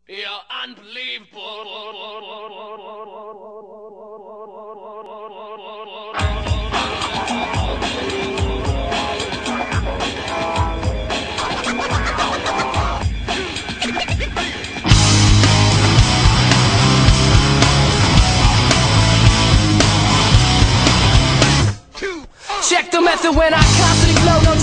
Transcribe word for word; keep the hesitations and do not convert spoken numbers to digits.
You're unbelievable. Check the method when I constantly flow. No